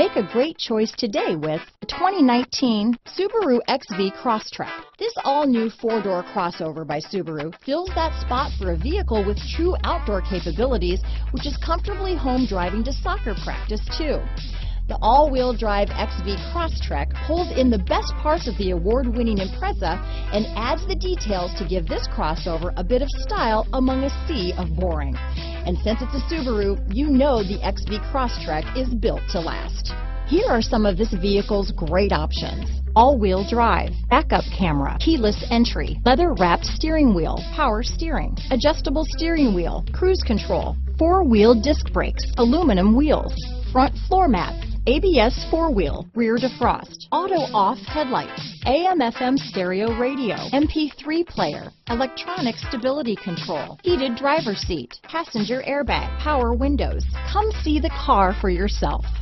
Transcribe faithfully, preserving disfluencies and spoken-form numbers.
Make a great choice today with the twenty nineteen Subaru X V Crosstrek. This all-new four-door crossover by Subaru fills that spot for a vehicle with true outdoor capabilities, which is comfortably home driving to soccer practice too. The all-wheel drive X V Crosstrek pulls in the best parts of the award-winning Impreza and adds the details to give this crossover a bit of style among a sea of boring. And since it's a Subaru, you know the X V Crosstrek is built to last. Here are some of this vehicle's great options: all-wheel drive, backup camera, keyless entry, leather-wrapped steering wheel, power steering, adjustable steering wheel, cruise control, four-wheel disc brakes, aluminum wheels, front floor mats, A B S four-wheel, rear defrost, auto-off headlights, A M F M stereo radio, M P three player, electronic stability control, heated driver's seat, passenger airbag, power windows. Come see the car for yourself.